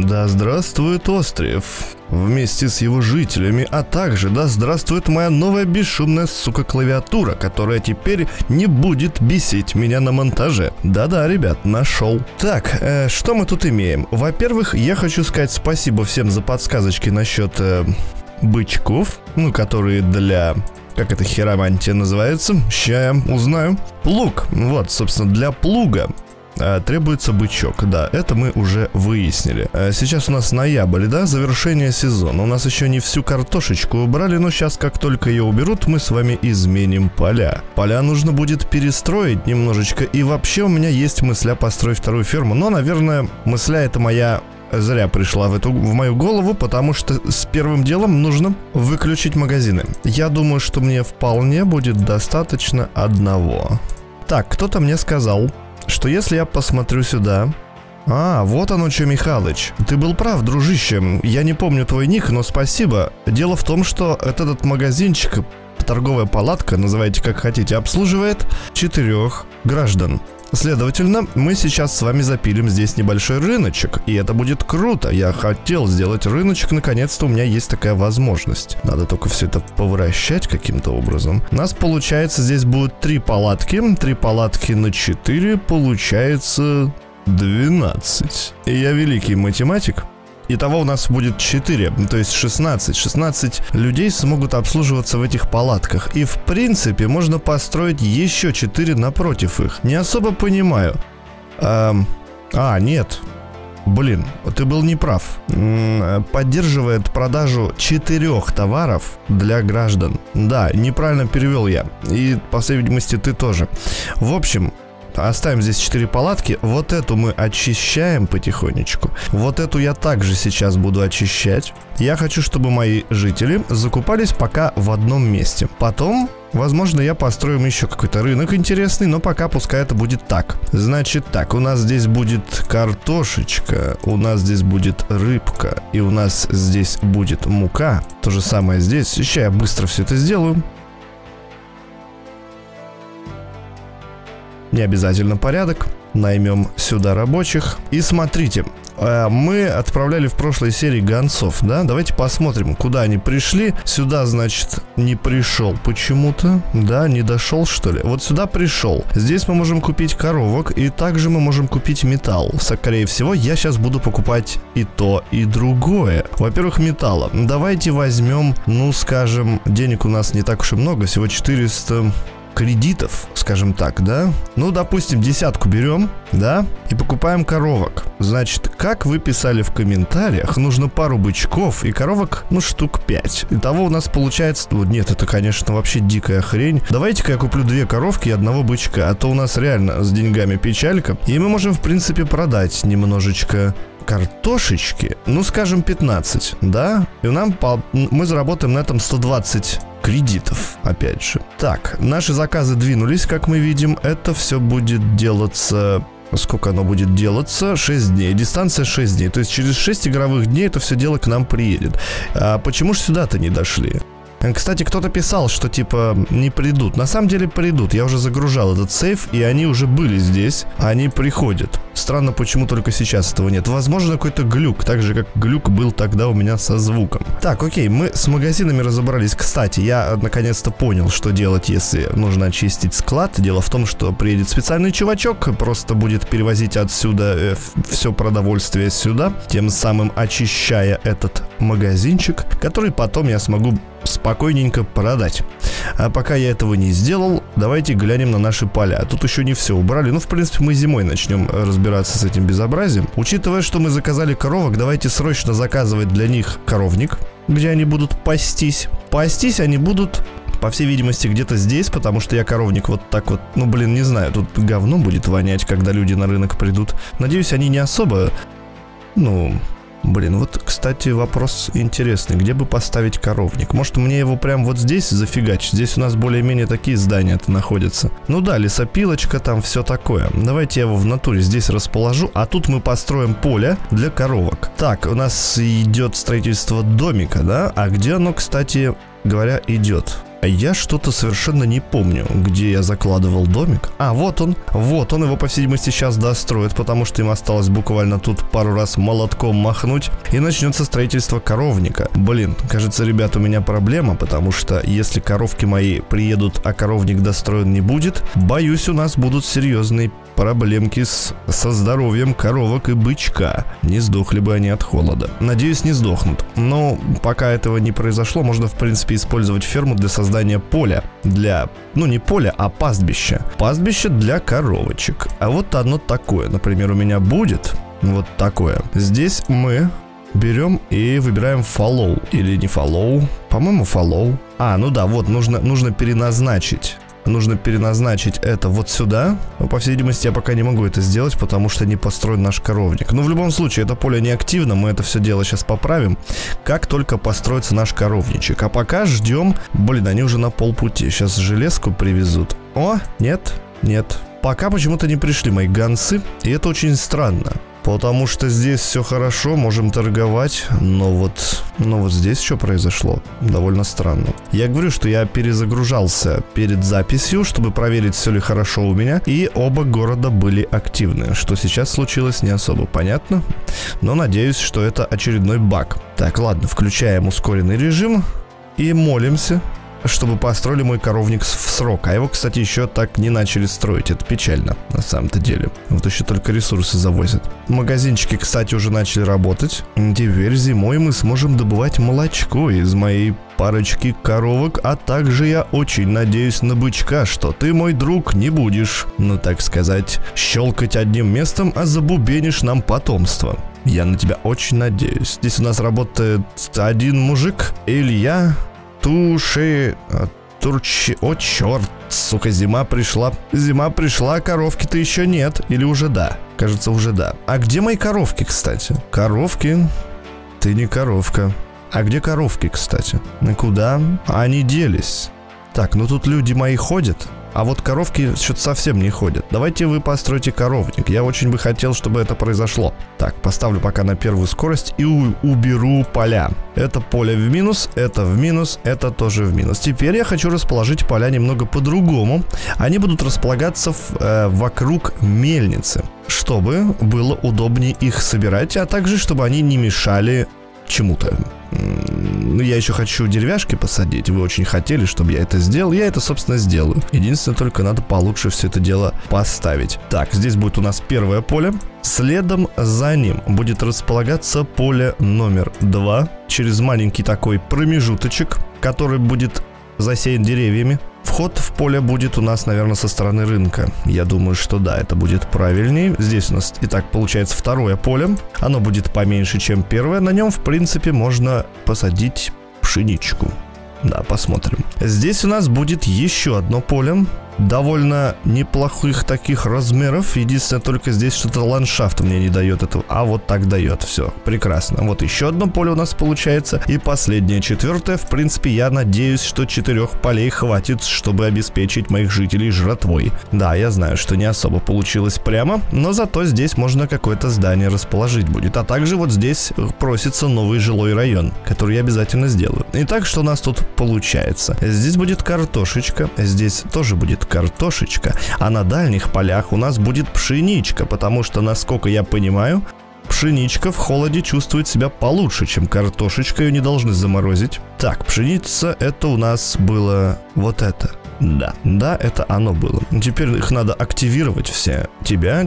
Да здравствует остров вместе с его жителями, а также да здравствует моя новая бесшумная, сука, клавиатура, которая теперь не будет бесить меня на монтаже. Да-да, ребят, нашел. Так, что мы тут имеем? Во-первых, я хочу сказать спасибо всем за подсказочки насчет бычков, ну, которые для... Как это хиромантия называется? Ща я узнаю. Плуг. Вот, собственно, для плуга требуется бычок. Да, это мы уже выяснили. Сейчас у нас ноябрь, да, завершение сезона. У нас еще не всю картошечку убрали, но сейчас, как только ее уберут, мы с вами изменим поля. Поля нужно будет перестроить немножечко. И вообще у меня есть мысля построить вторую ферму. Но, наверное, мысля эта моя... зря пришла в мою голову, потому что с первым делом нужно выключить магазины. Я думаю, что мне вполне будет достаточно одного. Так, кто-то мне сказал, что если я посмотрю сюда... А, вот оно что, Михалыч. Ты был прав, дружище. Я не помню твой ник, но спасибо. Дело в том, что этот магазинчик, торговая палатка, называйте как хотите, обслуживает 4 граждан. Следовательно, мы сейчас с вами запилим здесь небольшой рыночек, и это будет круто. Я хотел сделать рыночек, наконец-то у меня есть такая возможность. Надо только все это повращать каким-то образом. У нас получается здесь будет 3 палатки. 3 палатки на 4 получается 12. И я великий математик. Итого у нас будет 4, то есть 16. 16 людей смогут обслуживаться в этих палатках. И в принципе можно построить еще 4 напротив их. Не особо понимаю. Нет. Блин, ты был неправ. Поддерживает продажу 4 товаров для граждан. Да, неправильно перевел я. И, по всей видимости, ты тоже. В общем... Оставим здесь 4 палатки. Вот эту мы очищаем потихонечку. Вот эту я также сейчас буду очищать. Я хочу, чтобы мои жители закупались пока в одном месте. Потом, возможно, я построю еще какой-то рынок интересный, но пока пускай это будет так. Значит так, у нас здесь будет картошечка, у нас здесь будет рыбка, и у нас здесь будет мука. То же самое здесь. Сейчас я быстро все это сделаю. Не обязательно порядок. Наймем сюда рабочих. И смотрите, мы отправляли в прошлой серии гонцов, да? Давайте посмотрим, куда они пришли. Сюда, значит, не пришел почему-то. Да, не дошел, что ли? Вот сюда пришел. Здесь мы можем купить коровок, и также мы можем купить металл. Скорее всего, я сейчас буду покупать и то, и другое. Во-первых, металла. Давайте возьмем, ну, скажем, денег у нас не так уж и много, всего 400... кредитов, скажем так, да? Ну, допустим, 10 берем, да? И покупаем коровок. Значит, как вы писали в комментариях, нужно пару бычков и коровок, ну, штук 5. Итого у нас получается... Ну, нет, это, конечно, вообще дикая хрень. Давайте-ка я куплю 2 коровки и 1 бычка, а то у нас реально с деньгами печалька. И мы можем, в принципе, продать немножечко... картошечки, ну, скажем, 15, да? И мы заработаем на этом 120 кредитов, опять же. Так, наши заказы двинулись, как мы видим. Это все будет делаться... Сколько оно будет делаться? 6 дней. Дистанция 6 дней. То есть через 6 игровых дней это все дело к нам приедет. А почему же сюда-то не дошли? Кстати, кто-то писал, что типа не придут. На самом деле придут. Я уже загружал этот сейф, и они уже были здесь. Они приходят. Странно, почему только сейчас этого нет. Возможно, какой-то глюк. Так же, как глюк был тогда у меня со звуком. Так, окей, мы с магазинами разобрались. Кстати, я наконец-то понял, что делать, если нужно очистить склад. Дело в том, что приедет специальный чувачок, просто будет перевозить отсюда все продовольствие сюда, тем самым очищая этот магазинчик, который потом я смогу спокойненько продать. А пока я этого не сделал, давайте глянем на наши поля. Тут еще не все убрали. Ну, в принципе, мы зимой начнем разбираться с этим безобразием. Учитывая, что мы заказали коровок, давайте срочно заказывать для них коровник, где они будут пастись. Пастись они будут, по всей видимости, где-то здесь, потому что я коровник вот так вот... Ну, блин, не знаю, тут говно будет вонять, когда люди на рынок придут. Надеюсь, они не особо... Ну... Блин, вот, кстати, вопрос интересный. Где бы поставить коровник? Может, мне его прям вот здесь зафигачить? Здесь у нас более-менее такие здания-то находятся. Ну да, лесопилочка, там все такое. Давайте я его в натуре здесь расположу, а тут мы построим поле для коровок. Так, у нас идет строительство домика, да? А где оно, кстати говоря, идет? я что-то совершенно не помню, где я закладывал домик. А, вот он, его, по всей видимости, сейчас достроят, потому что им осталось буквально тут пару раз молотком махнуть, и начнется строительство коровника. Блин, кажется, ребят, у меня проблема, потому что если коровки мои приедут, а коровник достроен не будет, боюсь, у нас будут серьезные проблемки со здоровьем коровок и бычка. Не сдохли бы они от холода. Надеюсь, не сдохнут. Но пока этого не произошло, можно, в принципе, использовать ферму для создания поля. Ну, не поля, а пастбища. Пастбище для коровочек. А вот оно такое, например, у меня будет вот такое. Здесь мы берем и выбираем follow. Или не follow. По-моему, follow. А, ну да, вот, нужно переназначить. Нужно переназначить это вот сюда. Но, по всей видимости, я пока не могу это сделать, потому что не построен наш коровник. Но в любом случае, это поле не активно. Мы это все дело сейчас поправим, как только построится наш коровничек. А пока ждем. Блин, они уже на полпути. Сейчас железку привезут. О, нет. Пока почему-то не пришли мои гонцы. И это очень странно. Потому что здесь все хорошо, можем торговать, но вот здесь что произошло? Довольно странно. Я говорю, что я перезагружался перед записью, чтобы проверить, все ли хорошо у меня, и оба города были активны. Что сейчас случилось, не особо понятно, но надеюсь, что это очередной баг. Так, ладно, включаем ускоренный режим и молимся, чтобы построили мой коровник в срок. А его, кстати, еще так не начали строить. Это печально, на самом-то деле. Вот еще только ресурсы завозят. Магазинчики, кстати, уже начали работать. Теперь зимой мы сможем добывать молочко из моей парочки коровок. А также я очень надеюсь на бычка, что ты, мой друг, не будешь, ну так сказать, щелкать одним местом, а забубенишь нам потомство. Я на тебя очень надеюсь. Здесь у нас работает один мужик, Илья. О, черт, сука, зима пришла, коровки-то еще нет, или уже да? Кажется, уже да. А где мои коровки, кстати? Коровки? Ты не коровка. А где коровки, кстати? Куда? Они делись. Так, ну тут люди мои ходят, а вот коровки что-то совсем не ходят. Давайте вы построите коровник. Я очень бы хотел, чтобы это произошло. Так, поставлю пока на первую скорость и уберу поля. Это поле в минус, это тоже в минус. Теперь я хочу расположить поля немного по-другому. Они будут располагаться вокруг мельницы, чтобы было удобнее их собирать, а также чтобы они не мешали чему-то. Ну, я еще хочу деревяшки посадить. Вы очень хотели, чтобы я это сделал. Я это, собственно, сделаю. Единственное, только надо получше все это дело поставить. Так, здесь будет у нас первое поле. Следом за ним будет располагаться поле номер 2. Через маленький такой промежуточек, который будет засеян деревьями. Вход в поле будет у нас, наверное, со стороны рынка. Я думаю, что да, это будет правильнее. Здесь у нас, итак, получается второе поле. Оно будет поменьше, чем первое. На нем, в принципе, можно посадить пшеничку. Да, посмотрим. Здесь у нас будет еще одно поле. Довольно неплохих таких размеров. Единственное, только здесь что-то ландшафт мне не дает этого. А вот так дает. Все, прекрасно. Вот еще одно поле у нас получается. И последнее, четвертое. В принципе, я надеюсь, что 4 полей хватит, чтобы обеспечить моих жителей жратвой. Да, я знаю, что не особо получилось прямо, но зато здесь можно какое-то здание расположить будет. А также вот здесь просится новый жилой район, который я обязательно сделаю. Итак, что у нас тут получается? Здесь будет картошечка. Здесь тоже будет картошечка, а на дальних полях у нас будет пшеничка, потому что, насколько я понимаю, пшеничка в холоде чувствует себя получше, чем картошечка, ее не должны заморозить. Так, пшеница, это у нас было вот это. Да, это оно было. Теперь их надо активировать все. Тебя.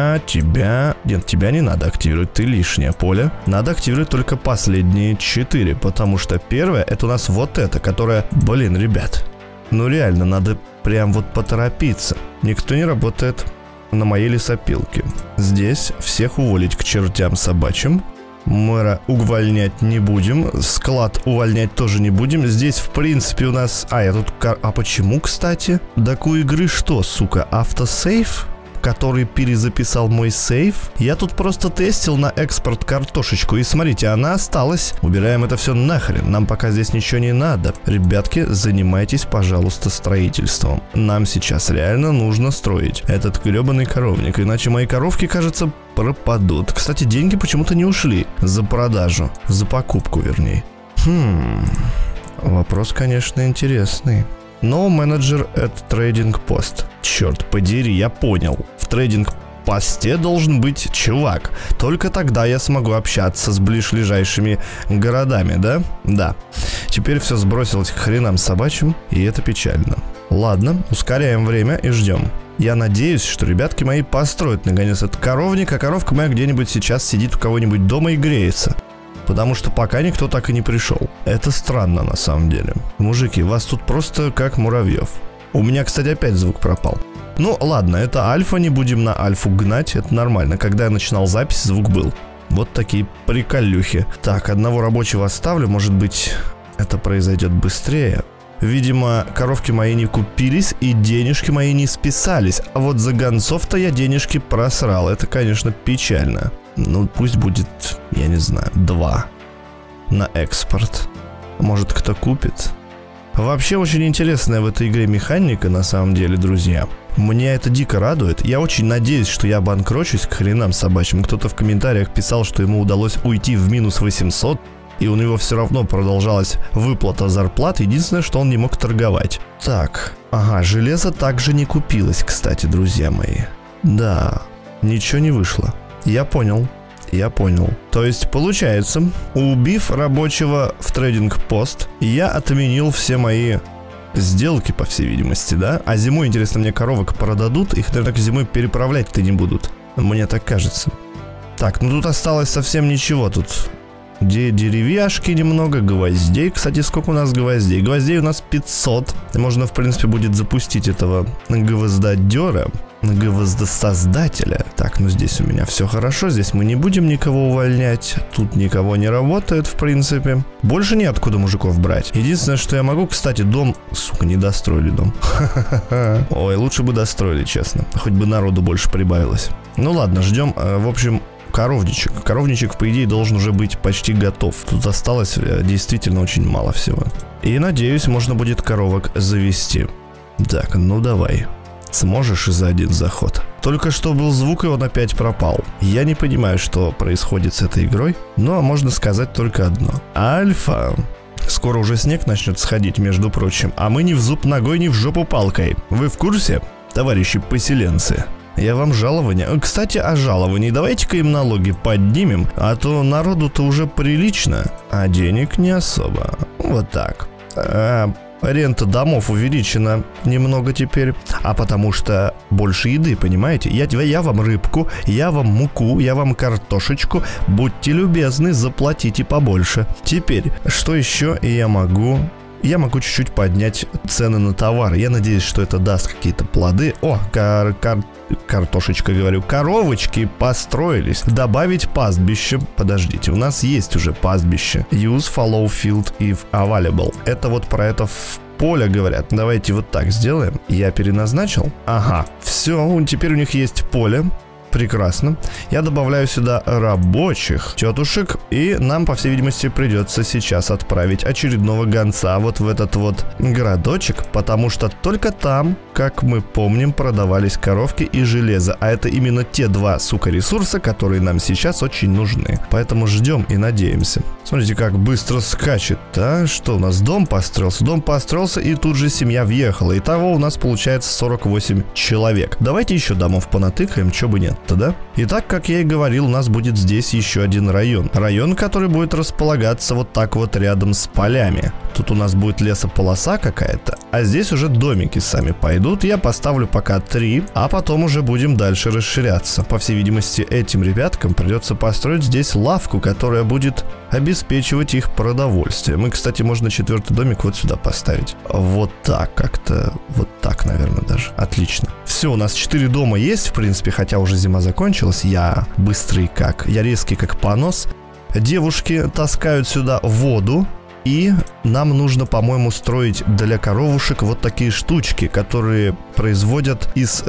Нет, тебя не надо активировать, ты лишнее поле. Надо активировать только последние 4, потому что первое, это у нас вот это, которое, блин, ребят, ну реально, надо прям вот поторопиться. Никто не работает на моей лесопилке. Здесь всех уволить к чертям собачьим. Мэра увольнять не будем. Склад увольнять тоже не будем. Здесь, в принципе, у нас... я тут... А почему, кстати? Так у игры что, сука, автосейв? Который перезаписал мой сейв. Я тут просто тестил на экспорт картошечку. И смотрите, она осталась. Убираем это все нахрен. Нам пока здесь ничего не надо. Ребятки, занимайтесь, пожалуйста, строительством. Нам сейчас реально нужно строить этот гребаный коровник. Иначе мои коровки, кажется, пропадут. Кстати, деньги почему-то не ушли за продажу. За покупку, вернее. Вопрос, конечно, интересный. Но менеджер at трейдинг пост. Черт подери, я понял. В трейдинг-посте должен быть чувак. Только тогда я смогу общаться с ближайшими городами, да? Да. Теперь все сбросилось к хренам собачьим, и это печально. Ладно, ускоряем время и ждем. Я надеюсь, что ребятки мои построят наконец этот коровник, а коровка моя где-нибудь сейчас сидит у кого-нибудь дома и греется. Потому что пока никто так и не пришел. Это странно на самом деле. Мужики, вас тут просто как муравьев. У меня, кстати, опять звук пропал. Ну ладно, это альфа, не будем на альфу гнать, это нормально. Когда я начинал запись, звук был. Вот такие приколюхи. Так, одного рабочего оставлю, может быть, это произойдет быстрее. Видимо, коровки мои не купились и денежки мои не списались. А вот за гонцов-то я денежки просрал. Это, конечно, печально. Ну, пусть будет, я не знаю, 2 на экспорт. Может, кто купит? Вообще, очень интересная в этой игре механика, на самом деле, друзья. Меня это дико радует. Я очень надеюсь, что я обанкрочусь к хренам собачьим. Кто-то в комментариях писал, что ему удалось уйти в минус 800, и у него все равно продолжалась выплата зарплат. Единственное, что он не мог торговать. Так, ага, железо также не купилось, кстати, друзья мои. Да, ничего не вышло. Я понял. То есть, получается, убив рабочего в трейдинг-пост, я отменил все мои сделки, по всей видимости, да? А зимой, интересно, мне коровок продадут, их, наверное, зимой переправлять-то не будут. Мне так кажется. Так, ну тут осталось совсем ничего. Тут деревяшки немного, гвоздей. Кстати, сколько у нас гвоздей? Гвоздей у нас 500. Можно, в принципе, будет запустить этого гвоздодера, гвоздосоздателя. Так, ну здесь у меня все хорошо. Здесь мы не будем никого увольнять. Тут никого не работает, в принципе. Больше неоткуда мужиков брать. Единственное, что я могу, кстати, дом... Сука, не достроили дом. Ой, лучше бы достроили, честно. Хоть бы народу больше прибавилось. Ну ладно, ждем. В общем... Коровничек. Коровничек, по идее, должен уже быть почти готов. Тут осталось действительно очень мало всего. И, надеюсь, можно будет коровок завести. Так, ну давай. Сможешь за один заход? Только что был звук, и он опять пропал. Я не понимаю, что происходит с этой игрой. Но можно сказать только одно. Альфа. Скоро уже снег начнет сходить, между прочим. А мы ни в зуб ногой, ни в жопу палкой. Вы в курсе, товарищи поселенцы? Я вам жалование. Кстати, о жаловании. Давайте-ка им налоги поднимем, а то народу-то уже прилично, а денег не особо. Вот так. Рента домов увеличена немного теперь, а потому что больше еды, понимаете? Я вам рыбку, я вам муку, я вам картошечку. Будьте любезны, заплатите побольше. Теперь, что еще я могу... Я могу чуть-чуть поднять цены на товары. Я надеюсь, что это даст какие-то плоды. О, картошечка, говорю. Коровочки построились. Добавить пастбище. Подождите, у нас есть уже пастбище. Use follow field if available. Это вот про это в поле говорят. Давайте вот так сделаем. Я переназначил. Ага, все, теперь у них есть поле. Прекрасно. Я добавляю сюда рабочих тетушек, и нам, по всей видимости, придется сейчас отправить очередного гонца вот в этот вот городочек, потому что только там, как мы помним, продавались коровки и железо, а это именно те два, сука, ресурса, которые нам сейчас очень нужны. Поэтому ждем и надеемся. Смотрите, как быстро скачет, а? Что у нас? Дом построился, и тут же семья въехала. Итого у нас получается 48 человек. Давайте еще домов понатыкаем, чё бы нет. Да? Итак, как я и говорил, у нас будет здесь еще один район. Район, который будет располагаться вот так вот рядом с полями. Тут у нас будет лесополоса какая-то, а здесь уже домики сами пойдут. Я поставлю пока 3, а потом уже будем дальше расширяться. По всей видимости, этим ребяткам придется построить здесь лавку, которая будет обеспечивать их продовольствием. И, кстати, можно 4-й домик вот сюда поставить. Вот так как-то, вот так, наверное, даже. Отлично. Все, у нас 4 дома есть, в принципе, хотя уже зима закончилась. Я быстрый я резкий как понос. Девушки таскают сюда воду. И нам нужно, по-моему, строить для коровушек вот такие штучки, которые производят из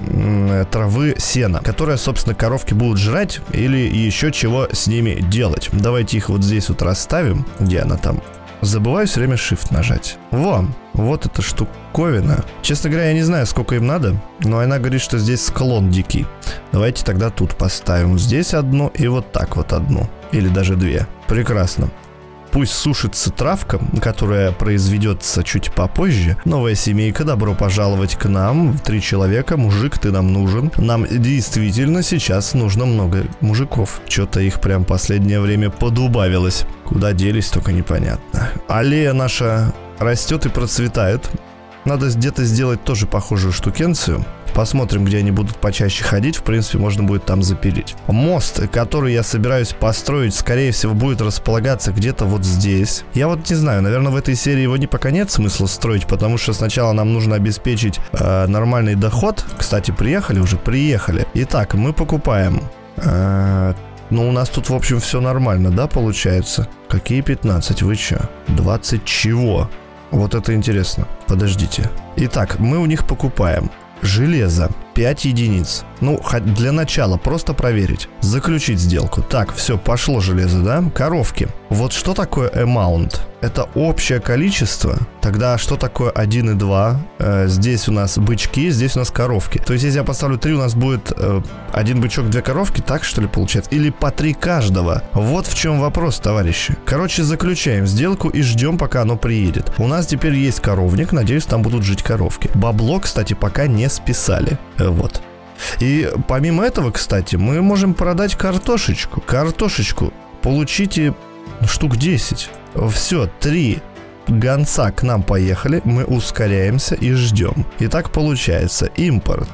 травы сено, которое, собственно, коровки будут жрать или еще чего с ними делать. Давайте их вот здесь вот расставим. Где она там? Забываю все время Shift нажать. Вот эта штуковина. Честно говоря, я не знаю, сколько им надо, но она говорит, что здесь склон дикий. Давайте тогда тут поставим. Здесь одну и вот так вот одну. Или даже 2. Прекрасно. пусть сушится травка, которая произведется чуть попозже. Новая семейка, добро пожаловать к нам. 3 человека, мужик, ты нам нужен. Нам действительно сейчас нужно много мужиков. Что-то их прям последнее время подубавилось. Куда делись, только непонятно. Аллея наша растет и процветает. Надо где-то сделать тоже похожую штукенцию. Посмотрим, где они будут почаще ходить. В принципе, можно будет там запилить. Мост, который я собираюсь построить, скорее всего, будет располагаться где-то вот здесь. Я вот не знаю, наверное, в этой серии его пока нет смысла строить, потому что сначала нам нужно обеспечить нормальный доход. Кстати, приехали уже? Приехали. Итак, мы покупаем. Ну, у нас тут, в общем, все нормально, да, получается? Какие 15? Вы чё? 20 чего? Вот это интересно. Подождите. Итак, мы у них покупаем железо 5 единиц. Ну, для начала просто проверить. Заключить сделку. Так, все, пошло железо, да? Коровки. Вот что такое amount? Это общее количество. Тогда что такое 1 и 2? Здесь у нас бычки, здесь у нас коровки. То есть, если я поставлю 3, у нас будет 1 бычок, 2 коровки, так что ли получается? Или по 3 каждого? Вот в чем вопрос, товарищи. Короче, заключаем сделку и ждем, пока оно приедет. У нас теперь есть коровник, надеюсь, там будут жить коровки. Бабло, кстати, пока не списали. Вот. И помимо этого, кстати, мы можем продать картошечку. Картошечку получите штук 10. Все, 3 гонца к нам поехали. Мы ускоряемся и ждем. И так получается импорт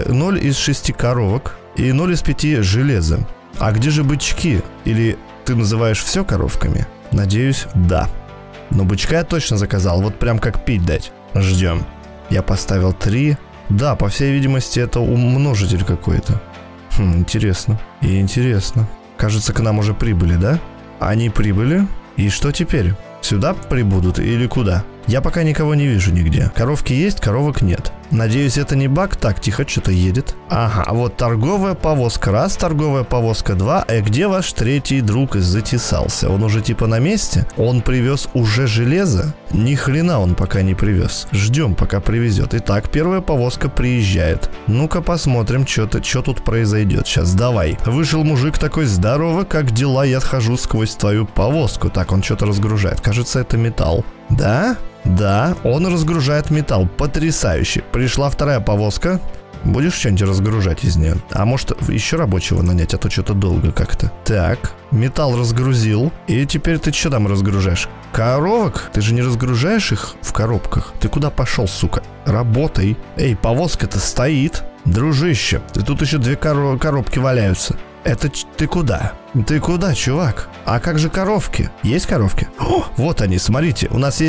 0 из 6 коровок и 0 из 5 железа. А где же бычки? Или ты называешь все коровками? Надеюсь, да. Но бычка я точно заказал. Вот прям как пить дать. Ждем. Я поставил 3. Да, по всей видимости, это умножитель какой-то. Интересно. И интересно. Кажется, к нам уже прибыли, да? Они прибыли. И что теперь? Сюда прибудут или куда? Я пока никого не вижу нигде. Коровки есть, коровок нет. Надеюсь, это не баг. Так, тихо, что-то едет. Ага, вот торговая повозка. Раз, торговая повозка 2. Где ваш 3-й друг затесался? Он уже типа на месте? Он привез уже железо? Ни хрена он пока не привез. Ждем, пока привезет. Итак, первая повозка приезжает. Ну-ка посмотрим, что тут произойдет. Сейчас, давай. Вышел мужик такой: здорово, как дела? Я хожу сквозь твою повозку. Так, он что-то разгружает. Кажется, это металл. Да? Да, он разгружает металл. Потрясающе. Пришла вторая повозка. Будешь что-нибудь разгружать из нее? А может, еще рабочего нанять, а то что-то долго как-то. Так, металл разгрузил. И теперь ты что там разгружаешь? Коровок? Ты же не разгружаешь их в коробках. Ты куда пошел, сука? Работай. Эй, повозка-то стоит. Дружище, ты тут еще 2 коробки валяются. Это ты куда? Ты куда, чувак? А как же коровки? Есть коровки? О, вот они, смотрите. У нас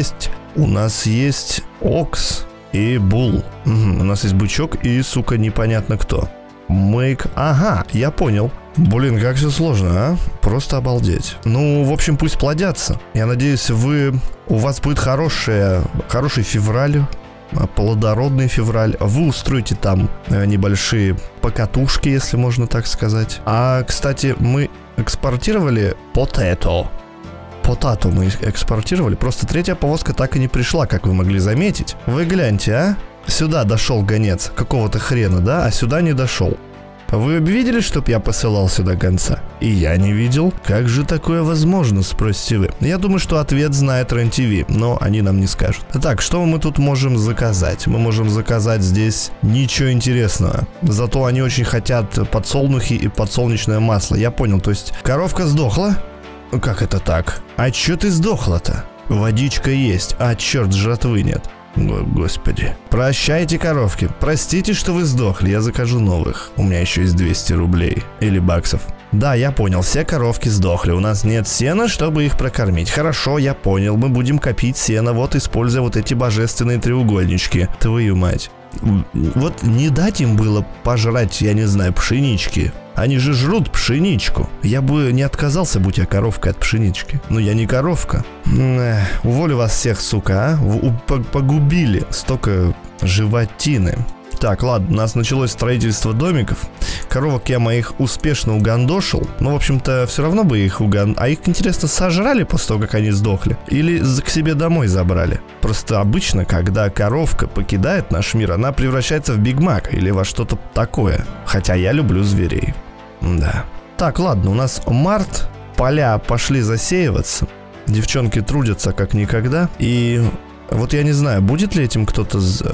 есть окс и бул. У нас есть бычок и, сука, непонятно кто. Ага, я понял. Блин, как все сложно, а? Просто обалдеть. Ну, в общем, пусть плодятся. Я надеюсь, у вас будет хороший февраль. Плодородный февраль. Вы устроите там небольшие покатушки, если можно так сказать. А, кстати, мы экспортировали Potato мы экспортировали. Просто 3-я повозка так и не пришла, как вы могли заметить. Вы гляньте, а? Сюда дошел гонец какого-то хрена, да? А сюда не дошел. Вы видели, чтоб я посылал сюда гонца? И я не видел. Как же такое возможно, спросите вы? Я думаю, что ответ знает РЕН-ТВ, но они нам не скажут. Так, что мы тут можем заказать? Мы можем заказать здесь ничего интересного. Зато они очень хотят подсолнухи и подсолнечное масло. Я понял, то есть коровка сдохла? Как это так? А чё ты сдохла-то? Водичка есть, а черт, жратвы нет. Господи. Прощайте, коровки. Простите, что вы сдохли, я закажу новых. У меня еще есть 200 рублей. Или баксов. Да, я понял, все коровки сдохли. У нас нет сена, чтобы их прокормить. Хорошо, я понял, мы будем копить сено, вот используя вот эти божественные треугольнички. Твою мать. Вот не дать им было пожрать, я не знаю, пшенички. Они же жрут пшеничку. Я бы не отказался, будь я коровкой, от пшенички. Но я не коровка. Уволю вас всех, сука, а? Погубили столько животины. Так, ладно, у нас началось строительство домиков. Коровок я моих успешно угандошил. Но, в общем-то, все равно бы их А их, интересно, сожрали после того, как они сдохли? Или к себе домой забрали? Просто обычно, когда коровка покидает наш мир, она превращается в Биг Мак или во что-то такое. Хотя я люблю зверей. Да. Так, ладно, у нас март. Поля пошли засеиваться. Девчонки трудятся как никогда. И вот я не знаю, будет ли этим кто-то...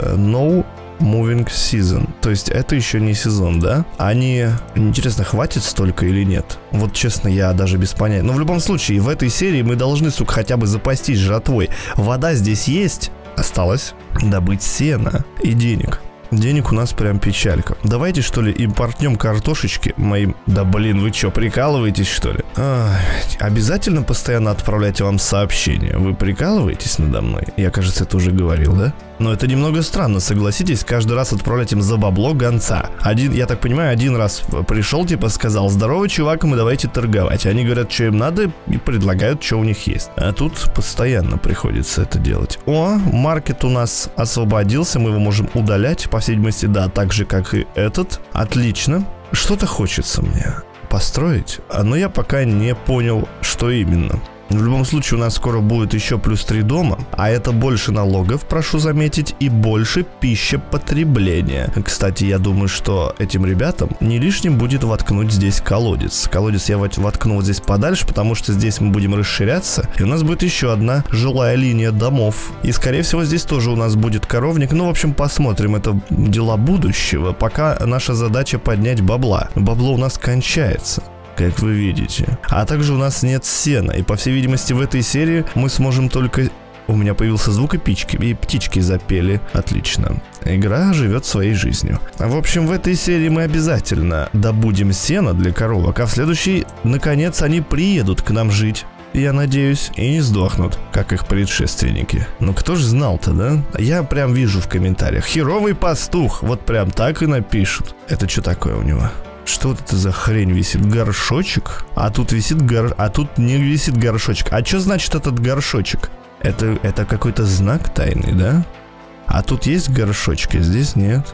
No Moving Season. То есть это еще не сезон, да? Они... Интересно, хватит столько или нет? Вот честно, я даже без понятия. Но в любом случае, в этой серии мы должны, сука, хотя бы запастись жратвой. Вода здесь есть. Осталось добыть сено и денег. Денег у нас прям печалька. Давайте, что ли, импортнем картошечки моим... Да блин, вы что, прикалываетесь, что ли? Обязательно постоянно отправлять вам сообщения. Вы прикалываетесь надо мной? Я, кажется, это уже говорил, да? Но это немного странно, согласитесь, каждый раз отправлять им за бабло гонца. Я так понимаю, один раз пришел, типа сказал: здорово, чувак, мы давайте торговать. Они говорят, что им надо, и предлагают, что у них есть. А тут постоянно приходится это делать. О, маркет у нас освободился, мы его можем удалять, по всей видимости, да, так же, как и этот. Отлично. Что-то хочется мне построить, но я пока не понял, что именно. В любом случае, у нас скоро будет еще плюс 3 дома, а это больше налогов, прошу заметить, и больше пищепотребления. Кстати, я думаю, что этим ребятам не лишним будет воткнуть здесь колодец. Колодец я воткну вот здесь подальше, потому что здесь мы будем расширяться, и у нас будет еще одна жилая линия домов. И, скорее всего, здесь тоже у нас будет коровник. Ну, в общем, посмотрим, это дела будущего. Пока наша задача поднять бабла. Бабло у нас кончается, как вы видите. А также у нас нет сена. И, по всей видимости, в этой серии мы сможем только... У меня появился звук и птички запели. Отлично. Игра живет своей жизнью. В общем, в этой серии мы обязательно добудем сено для коровок, а в следующей, наконец, они приедут к нам жить. Я надеюсь, и не сдохнут, как их предшественники. Ну кто ж знал-то, да? Я прям вижу в комментариях: херовый пастух. Вот прям так и напишут. Это что такое у него? Что вот это за хрень висит? Горшочек? А тут висит а тут не висит горшочек. А что значит этот горшочек? Это какой-то знак тайный, да? А тут есть горшочки, здесь нет.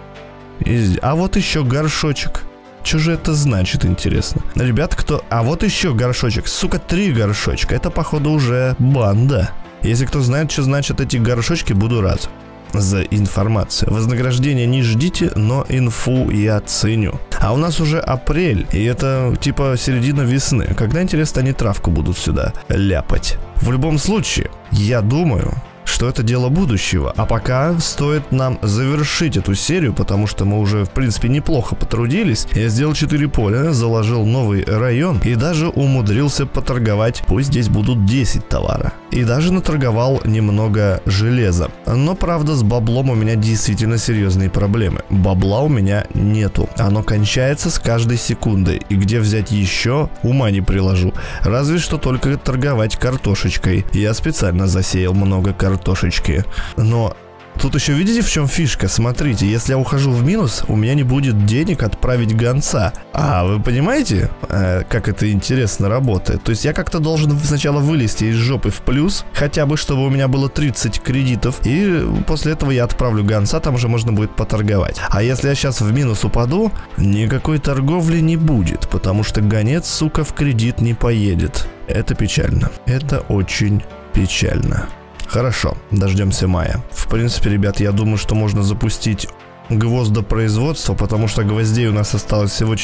А вот еще горшочек. Что же это значит, интересно? Ребят, кто... А вот еще горшочек. Сука, 3 горшочка. Это, походу, уже банда. Если кто знает, что значат эти горшочки, буду рад за информацию. Вознаграждение не ждите, но инфу я ценю. А у нас уже апрель, и это типа середина весны. Когда, интересно, они травку будут сюда ляпать? В любом случае, я думаю, что это дело будущего. А пока стоит нам завершить эту серию, потому что мы уже, в принципе, неплохо потрудились. Я сделал 4 поля, заложил новый район и даже умудрился поторговать. Пусть здесь будут 10 товара. И даже наторговал немного железа. Но, правда, с баблом у меня действительно серьезные проблемы. Бабла у меня нету. Оно кончается с каждой секундой. И где взять еще, ума не приложу. Разве что только торговать картошечкой. Я специально засеял много картошечки. Но... Тут еще видите, в чем фишка? Смотрите, если я ухожу в минус, у меня не будет денег отправить гонца. А, вы понимаете, как это интересно работает? То есть я как-то должен сначала вылезти из жопы в плюс, хотя бы, чтобы у меня было 30 кредитов, и после этого я отправлю гонца, там уже можно будет поторговать. А если я сейчас в минус упаду, никакой торговли не будет, потому что гонец, сука, в кредит не поедет. Это печально. Это очень печально. Хорошо, дождемся мая. В принципе, ребят, я думаю, что можно запустить гвоздопроизводство, потому что гвоздей у нас осталось всего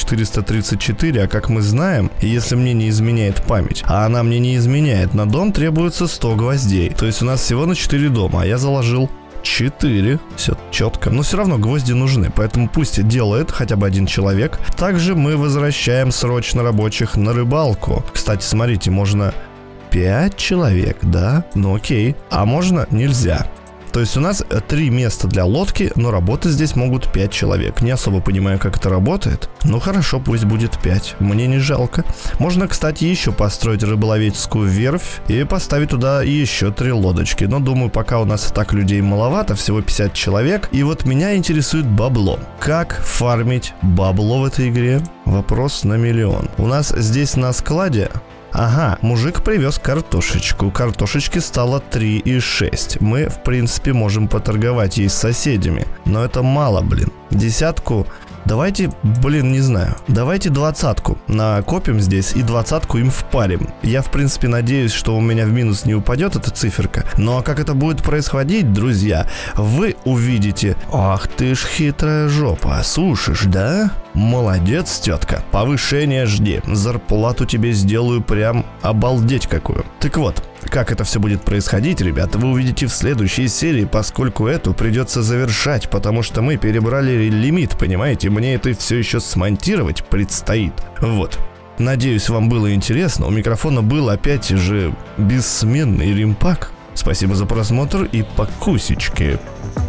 434, а как мы знаем, если мне не изменяет память, а она мне не изменяет, на дом требуется 100 гвоздей. То есть у нас всего на 4 дома, а я заложил 4. Все четко. Но все равно гвозди нужны, поэтому пусть делает хотя бы один человек. Также мы возвращаем срочно рабочих на рыбалку. Кстати, смотрите, можно... 5 человек, да? Ну окей. А можно? Нельзя. То есть у нас 3 места для лодки, но работать здесь могут 5 человек. Не особо понимаю, как это работает. Ну хорошо, пусть будет 5. Мне не жалко. Можно, кстати, еще построить рыболовецкую верфь и поставить туда еще 3 лодочки. Но думаю, пока у нас и так людей маловато, всего 50 человек. И вот меня интересует бабло. Как фармить бабло в этой игре? Вопрос на миллион. У нас здесь на складе... Ага, мужик привез картошечку. Картошечки стало 3,6. Мы, в принципе, можем поторговать ей с соседями. Но это мало, блин. 10. Давайте, блин, не знаю. Давайте 20 накопим здесь и 20 им впарим. Я, в принципе, надеюсь, что у меня в минус не упадет эта циферка. Ну а как это будет происходить, друзья, вы увидите. Ах ты ж хитрая жопа, сушишь, да? Молодец, тетка. Повышение жди. Зарплату тебе сделаю прям обалдеть какую. Так вот, как это все будет происходить, ребята, вы увидите в следующей серии, поскольку эту придется завершать, потому что мы перебрали лимит, понимаете? Мне это все еще смонтировать предстоит. Вот. Надеюсь, вам было интересно. У микрофона был опять же бессменный Римпак. Спасибо за просмотр и покусечки.